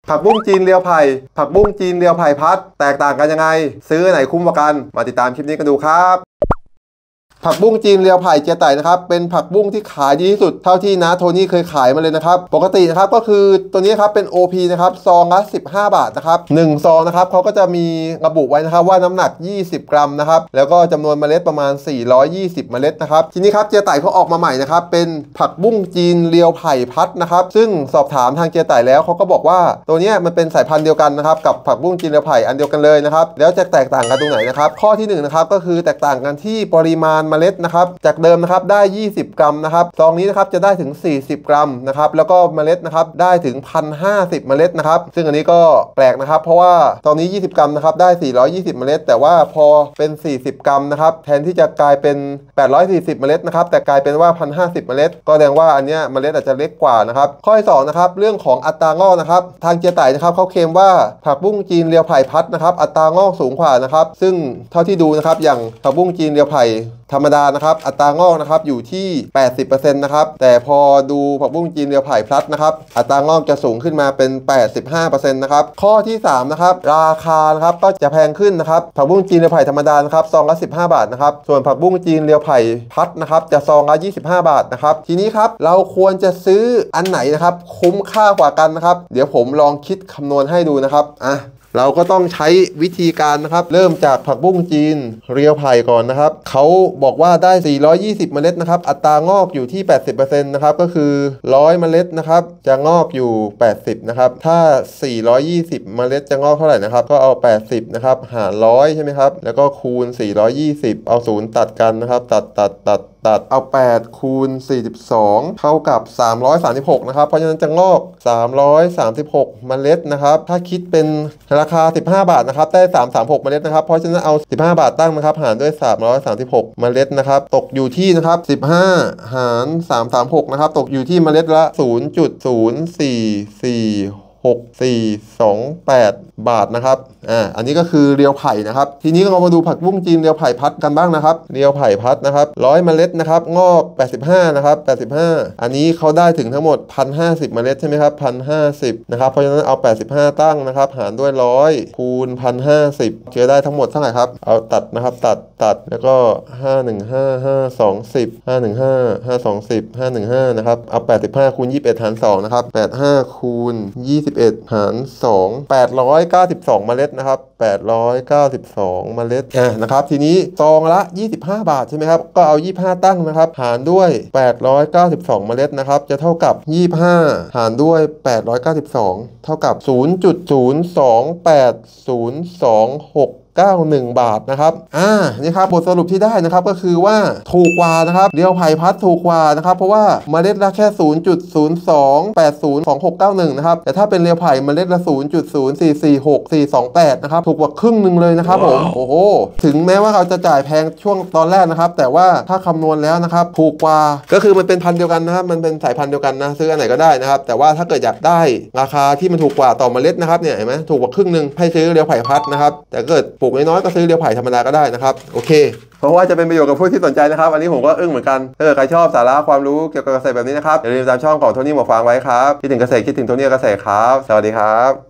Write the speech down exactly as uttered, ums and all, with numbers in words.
ผักบุ้งจีนเรียวไผ่ผักบุ้งจีนเรียวไผ่พัดแตกต่างกันยังไงซื้อไหนคุ้มกว่ากันมาติดตามคลิปนี้กันดูครับผักบุ้งจีนเรียวไผ่เจียไต่นะครับเป็นผักบุ้งที่ขายดีที่สุดเท่าที่นะโทนี่เคยขายมาเลยนะครับปกตินะครับก็คือตัวนี้ครับเป็น โอ พี นะครับซองละสิบห้าบาทนะครับหนึ่งซองนะครับเขาก็จะมีระบุไว้นะครับว่าน้ำหนักยี่สิบกรัมนะครับแล้วก็จำนวนเมล็ดประมาณสี่ร้อยยี่สิบเมล็ดนะครับทีนี้ครับเจียไต่เขาออกมาใหม่นะครับเป็นผักบุ้งจีนเรียวไผ่พัดนะครับซึ่งสอบถามทางเจียไต่แล้วเขาก็บอกว่าตัวนี้มันเป็นสายพันธุ์เดียวกันนะครับกับผักบุ้งจีนเรียวไผ่อันเดียวกันเลยนะครับแล้วจะแตกต่างกันตรงไหนนะครับข้อที่หนึ่งนะครับก็คือแตกต่างกันที่ปริมาณเมล็ดนะครับจากเดิมนะครับได้ยี่สิบกรัมนะครับซองนี้นะครับจะได้ถึงสี่สิบกรัมนะครับแล้วก็เมล็ดนะครับได้ถึง หนึ่งพันห้าสิบ เมล็ดนะครับซึ่งอันนี้ก็แปลกนะครับเพราะว่าตอนนี้ยี่สิบกรัมนะครับได้สี่ร้อยยี่สิบเมล็ดแต่ว่าพอเป็นสี่สิบกรัมนะครับแทนที่จะกลายเป็นแปดร้อยสี่สิบเมล็ดนะครับแต่กลายเป็นว่า หนึ่งพันห้าสิบ เมล็ดก็แสดงว่าอันเนี้ยเมล็ดอาจจะเล็กกว่านะครับข้อที่สองนะครับเรื่องของอัตรางอกนะครับทางเจียไต่นะครับเขาเคลมว่าผักบุ้งจีนเรียวไผ่พัดนะครับอัตรางอกสูงกว่านะครับซึ่งเท่าที่ดูนะครับอย่างผักบุ้งจีนเรียวไผ่ธรรมดานะครับอัตรางอกนะครับอยู่ที่ แปดสิบเปอร์เซ็นต์ นะครับแต่พอดูผักบุ้งจีนเรียวไผ่พลัดนะครับอัตรางอกจะสูงขึ้นมาเป็น แปดสิบห้าเปอร์เซ็นต์ นะครับข้อที่สามนะครับราคานะครับก็จะแพงขึ้นนะครับผักบุ้งจีนเรียวไผ่ธรรมดานะครับซองละสิบห้าบาทนะครับส่วนผักบุ้งจีนเรียวไผ่พัดนะครับจะซองละยี่สิบห้าบาทนะครับทีนี้ครับเราควรจะซื้ออันไหนนะครับคุ้มค่ากว่ากันนะครับเดี๋ยวผมลองคิดคำนวณให้ดูนะครับอ่ะเราก็ต้องใช้วิธีการนะครับเริ่มจากผักบุ้งจีนเรียวไผ่ก่อนนะครับเขาบอกว่าได้สี่ร้อยยี่สิบเมล็ดนะครับอัตรางอกอยู่ที่ แปดสิบเปอร์เซ็นต์ นะครับก็คือหนึ่งร้อยเมล็ดนะครับจะงอกอยู่แปดสิบนะครับถ้าสี่ร้อยยี่สิบเมล็ดจะงอกเท่าไหร่นะครับก็เอาแปดสิบนะครับหารร้อยใช่ไหมครับแล้วก็คูณสี่ร้อยยี่สิบเอาศูนย์ตัดกันนะครับตัดตัดตัดตัดเอาแปดคูณสี่สิบสองเท่ากับสามร้อยสามสิบหกนะครับเพราะฉะนั้นจะงอกสามร้อยสามสิบหกเมล็ดนะครับถ้าคิดเป็นราคาสิบห้าบาทนะครับได้สามร้อยสามสิบหกเมล็ดนะครับเพราะฉะนั้นเอาสิบห้าบาทตั้งนะครับหารด้วยสามร้อยสามสิบหกเมล็ดนะครับตกอยู่ที่นะครับสิบห้าหารสามร้อยสามสิบหกนะครับตกอยู่ที่เมล็ดละ ศูนย์จุดศูนย์สี่สี่หก สี่ สอง แปด บาทนะครับอ่าอันนี้ก็คือเรียวไผ่นะครับทีนี้เรามาดูผักบุ้งจีนเรียวไผ่พัดกันบ้างนะครับเรียวไผ่พัดนะครับหนึ่งร้อยเมล็ดนะครับงอกแปดสิบห้านะครับแปดสิบห้าอันนี้เขาได้ถึงทั้งหมด หนึ่งพันห้าสิบ เมล็ดใช่ไหมครับ หนึ่งพันห้าสิบ นะครับเพราะฉะนั้นเอาแปดสิบห้าตั้งนะครับหารด้วยหนึ่งร้อยคูณ หนึ่งพันห้าสิบ จะได้ทั้งหมดเท่าไหร่ครับเอาตัดนะครับตัดตัดแล้วก็ห้า หนึ่ง ห้า ห้า สอง สิบ ห้า หนึ่ง ห้า ห้า สอง สิบ ห้า หนึ่ง ห้านะครับเอาแปดสิบห้าคูณยี่สิบเอ็ดหารสองนะครับแปดสิบห้าคูณยี่สิบเอ็ดหารสอง แปดร้อยเก้าสิบสองเมล็ดนะครับแปดร้อยเก้าสิบสองเมล็ดอ่ะนะครับทีนี้ซองละยี่สิบห้าบาทใช่ไหมครับก็เอายี่สิบห้าตั้งนะครับหารด้วยแปดร้อยเก้าสิบสองเมล็ดนะครับจะเท่ากับยี่สิบห้าหารด้วยแปดร้อยเก้าสิบสองเท่ากับ ศูนย์จุดศูนย์สองแปดศูนย์สองหกเก้าสิบเอ็ด บาทนะครับอ่านี่ครับบทสรุปที่ได้นะครับก็คือว่าถูกกว่านะครับเรียวไผ่พัดถูกกว่านะครับเพราะว่าเมล็ดละแค่ ศูนย์จุดศูนย์สองแปดศูนย์สองหกเก้าหนึ่ง นะครับแต่ถ้าเป็นเรียวไผ่เมล็ดละ ศูนย์จุดศูนย์สี่สี่หกสี่สองแปด นะครับถูกกว่าครึ่งหนึ่งเลยนะครับผมโอ้โหถึงแม้ว่าเราจะจ่ายแพงช่วงตอนแรกนะครับแต่ว่าถ้าคำนวณแล้วนะครับถูกกว่าก็คือมันเป็นพันธุ์เดียวกันนะครับมันเป็นสายพันธุ์เดียวกันนะซื้ออันไหนก็ได้นะครับแต่ว่าถ้าเกิดอยากได้ราคาที่มันถูกกว่าต่อเมล็ดนะครับเนี่ยเห็นไหมถูกกว่าครึ่งหนึ่งให้ซื้อเรียวไผ่พัดนะครับแต่เกิดปลูกน้อยๆก็ซื้อเรียวไผ่ธรรมดาก็ได้นะครับโอเคเพราะว่าจะเป็นประโยชน์กับผู้ที่สนใจนะครับอันนี้ผมก็อึ้งเหมือนกันถ้าเกิดใครชอบสาระความรู้เกี่ยวกับเกษตรแบบนี้นะครับอย่าลืมตามช่องของโทนี่หมวกฟางไว้ครับคิดถึงเกษตรคิดถึงโทนี่เกษตรครับสวัสดีครับ